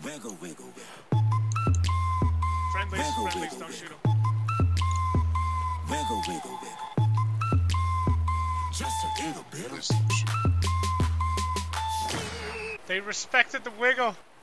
Wiggle, wiggle, wiggle. Friendlies, Wiggle, friendlies, wiggle, don't shoot wiggle. them. Wiggle, wiggle, wiggle. Just a little bit. They respected the wiggle.